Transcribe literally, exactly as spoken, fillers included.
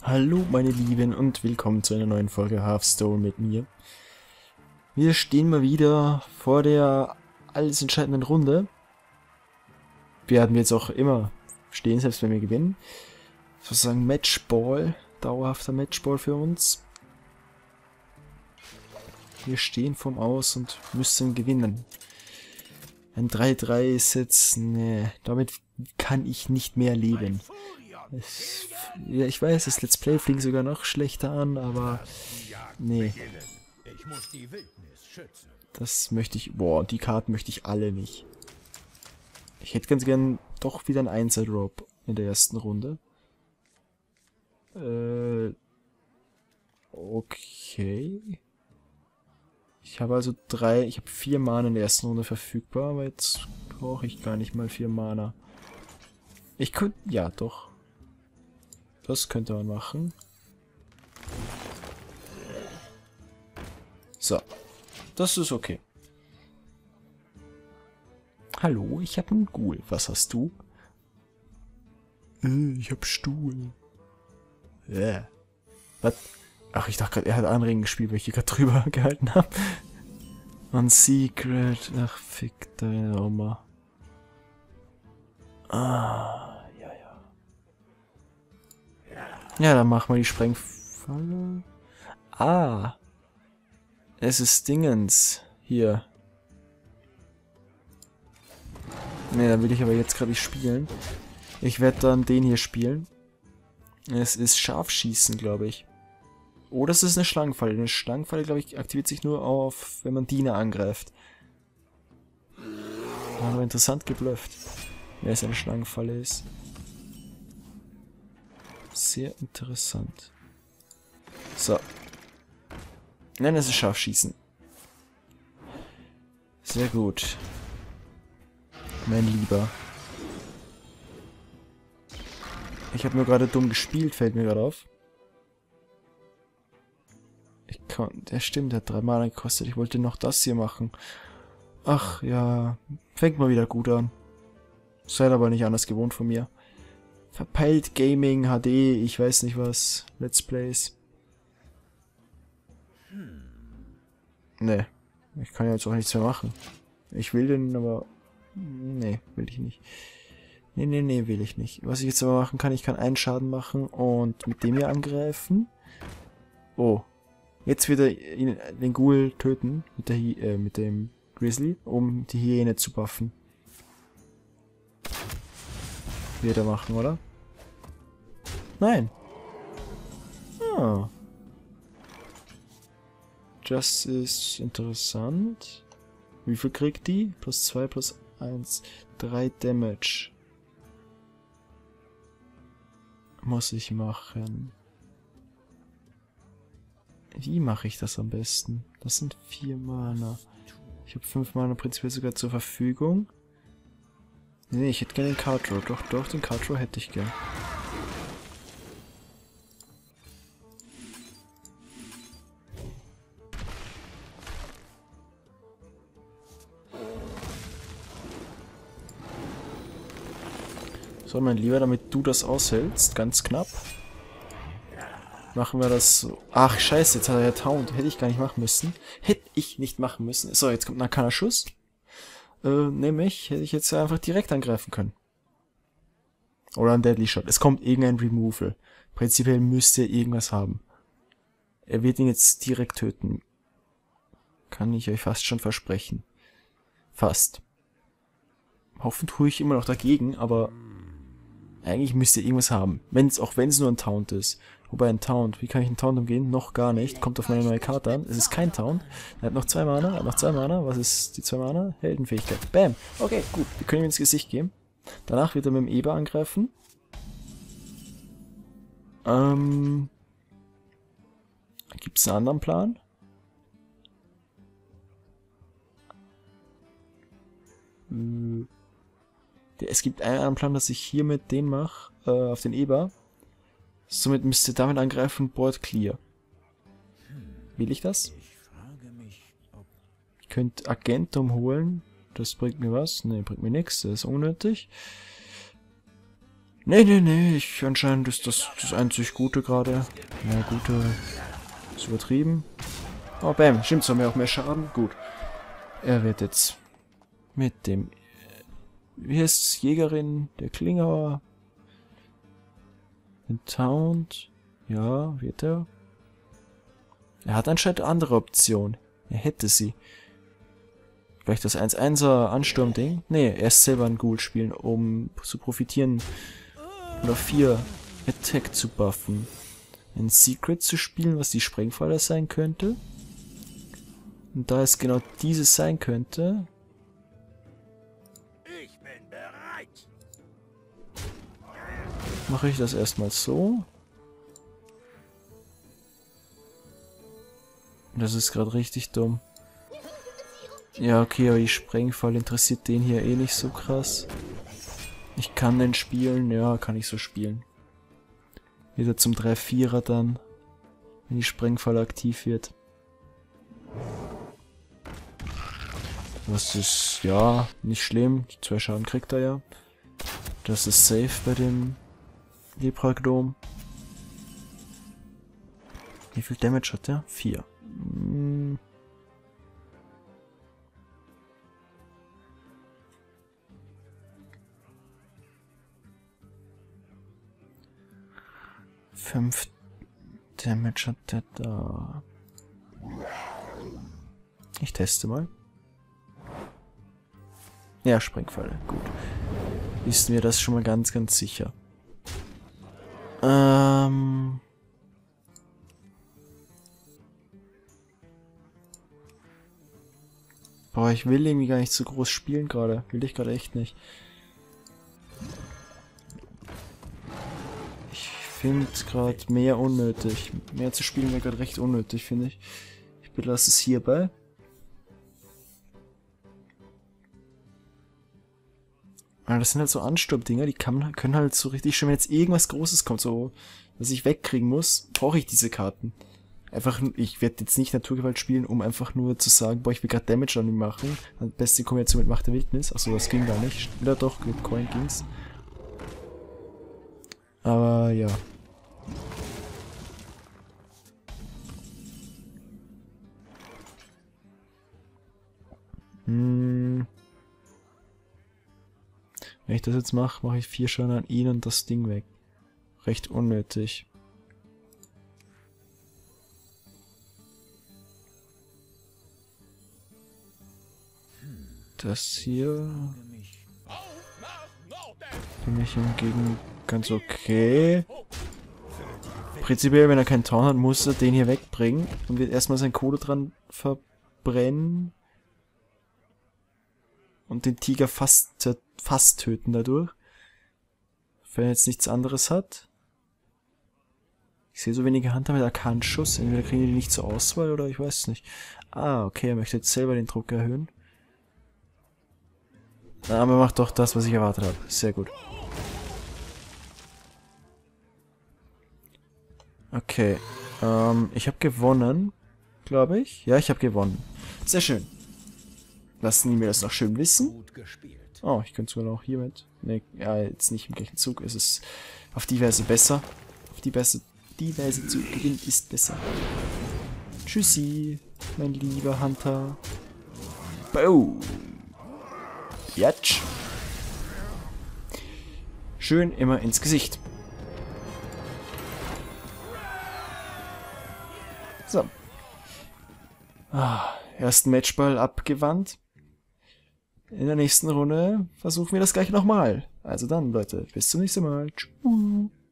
Hallo meine Lieben und willkommen zu einer neuen Folge Hearthstone mit mir. Wir stehen mal wieder vor der alles entscheidenden Runde. Werden wir jetzt auch immer stehen, selbst wenn wir gewinnen. Sozusagen Matchball, dauerhafter Matchball für uns. Wir stehen vorm Aus und müssen gewinnen. Ein drei drei ist jetzt, ne, damit kann ich nicht mehr leben. Ich, ja, ich weiß, das Let's Play fliegt sogar noch schlechter an, aber nee. Das möchte ich, boah, die Karten möchte ich alle nicht. Ich hätte ganz gern doch wieder einen Einser-Drop in der ersten Runde. Äh, okay. Ich habe also drei, ich habe vier Mana in der ersten Runde verfügbar, aber jetzt brauche ich gar nicht mal vier Mana. Ich könnte, ja doch. Das könnte man machen. So. Das ist okay. Hallo, ich habe einen Ghoul. Was hast du? Äh, ich habe Stuhl. Äh. Was? Ach, ich dachte gerade, er hat Anregen gespielt, weil ich hier gerade drüber gehalten habe. On Secret. Ach, fick deine Oma. Ah, ja, ja. Ja, dann machen wir die Sprengfalle. Ah. Es ist Dingens. Hier. Ne, dann will ich aber jetzt gerade nicht spielen. Ich werde dann den hier spielen. Es ist Scharfschießen, glaube ich. Oder es ist eine Schlangenfalle. Eine Schlangenfalle, glaube ich, aktiviert sich nur auf, wenn man Diener angreift. Aber interessant geblufft. Wer es eine Schlangenfalle ist. Sehr interessant. So. Nein, es ist Scharfschießen. Sehr gut. Mein Lieber. Ich habe nur gerade dumm gespielt, fällt mir gerade auf. Ich kann, der stimmt, der hat drei Mana gekostet. Ich wollte noch das hier machen. Ach ja, fängt mal wieder gut an. Seid aber nicht anders gewohnt von mir. Verpeilt Gaming, H D, ich weiß nicht was. Let's Plays. Nee, ich kann ja jetzt auch nichts mehr machen. Ich will den, aber... Nee, will ich nicht. Nee, nee, nee, will ich nicht. Was ich jetzt aber machen kann, ich kann einen Schaden machen und mit dem hier angreifen. Oh. Jetzt wird er ihn, den Ghoul töten, mit, der, äh, mit dem Grizzly, um die Hyäne zu buffen. Wird er machen, oder? Nein. Ah. Das ist interessant. Wie viel kriegt die? Plus zwei, plus eins. drei Damage. Muss ich machen. Wie mache ich das am besten? Das sind vier Mana. Ich habe fünf Mana prinzipiell sogar zur Verfügung. Nee, ich hätte gerne den Card Draw. Doch, doch, den Card Draw hätte ich gern. So, mein Lieber, damit du das aushältst, ganz knapp. Machen wir das so. Ach, scheiße, jetzt hat er ja Taunt. Hätte ich gar nicht machen müssen. Hätte ich nicht machen müssen. So, jetzt kommt ein arkaner Schuss. Äh, nämlich hätte ich jetzt einfach direkt angreifen können. Oder ein Deadly Shot. Es kommt irgendein Removal. Prinzipiell müsste er irgendwas haben. Er wird ihn jetzt direkt töten. Kann ich euch fast schon versprechen. Fast. Hoffen tue ich immer noch dagegen, aber eigentlich müsste er irgendwas haben. Wenn's, auch wenn es nur ein Taunt ist. Wobei ein Taunt, wie kann ich einen Taunt umgehen? Noch gar nicht. Kommt auf meine neue Karte an. Es ist kein Taunt. Er hat noch zwei Mana. Er hat noch zwei Mana. Was ist die zwei Mana? Heldenfähigkeit. Bam. Okay, gut. Wir können ihm ins Gesicht geben. Danach wird er mit dem Eber angreifen. Ähm. Gibt es einen anderen Plan? Hm. Es gibt einen anderen Plan, dass ich hiermit den mache. Äh, auf den Eber. Somit müsst ihr damit angreifen, Board Clear. Will ich das? Ich könnte Agentum holen. Das bringt mir was? Ne, bringt mir nichts. Das ist unnötig. Nee, nee, nee, ich anscheinend ist das das einzig Gute gerade. Ja, Gute ist übertrieben. Oh, bam, stimmt, so haben wir auch mehr Schaden. Gut. Er wird jetzt mit dem, wie heißt es, Jägerin, der Klingauer, den Taunt, ja, wird er. Er hat anscheinend andere Optionen. Er hätte sie. Vielleicht das eins einser Ansturm-Ding? Nee, erst selber ein Ghoul spielen, um zu profitieren. Oder vier Attack zu buffen. Ein Secret zu spielen, was die Sprengfalle sein könnte. Und da es genau dieses sein könnte... Ich bin bereit. mache ich das erstmal so. Das ist gerade richtig dumm. Ja, okay, aber die Sprengfalle interessiert den hier eh nicht so krass. Ich kann den spielen, ja, kann ich so spielen. Wieder zum drei vierer dann, wenn die Sprengfalle aktiv wird. Das ist, ja, nicht schlimm. Zwei Schaden kriegt er ja. Das ist safe bei dem Lepragnom. Wie viel Damage hat der? Vier. Hm. Fünf Damage hat der da. Ich teste mal. Ja, Sprengfalle. Gut. Wissen wir das schon mal ganz, ganz sicher. Ähm... Boah, ich will irgendwie gar nicht so groß spielen gerade. Will ich gerade echt nicht. Ich finde gerade mehr unnötig. Mehr zu spielen wäre gerade recht unnötig, finde ich. Ich belasse es hierbei. Aber das sind halt so Ansturmdinger, die kann man, können halt so richtig schön, wenn jetzt irgendwas Großes kommt, so, was ich wegkriegen muss, brauche ich diese Karten. Einfach, ich werde jetzt nicht Naturgewalt spielen, um einfach nur zu sagen, boah, ich will gerade Damage an ihm machen. Die beste Kombination mit Macht der Wildnis. Achso, das ging gar nicht. Ja doch, mit Coin ging's. Aber ja. Hm. Wenn ich das jetzt mache, mache ich vier Schaden an ihn und das Ding weg. Recht unnötig. Das hier finde ich hingegen ganz okay. Prinzipiell, wenn er keinen Town hat, muss er den hier wegbringen und wird erstmal sein Kohle dran verbrennen. Und den Tiger fast, fast töten dadurch. Wenn er jetzt nichts anderes hat. Ich sehe so wenige Hunter mit Arkanschuss. Entweder kriegen die nicht zur Auswahl oder ich weiß es nicht. Ah, okay, er möchte jetzt selber den Druck erhöhen. Aber er macht doch das, was ich erwartet habe. Sehr gut. Okay. Ähm, ich habe gewonnen. Glaube ich. Ja, ich habe gewonnen. Sehr schön. Lassen die mir das noch schön wissen. Oh, ich könnte sogar noch hiermit. Ne, ja, jetzt nicht im gleichen Zug. Es ist auf die Weise besser. Auf die Weise, die Weise zu gewinnen ist besser. Tschüssi, mein lieber Hunter. Boom. Jatsch. Schön immer ins Gesicht. So. Ah, ersten Matchball abgewandt. In der nächsten Runde versuchen wir das gleich nochmal. Also dann, Leute, bis zum nächsten Mal. Tschüss.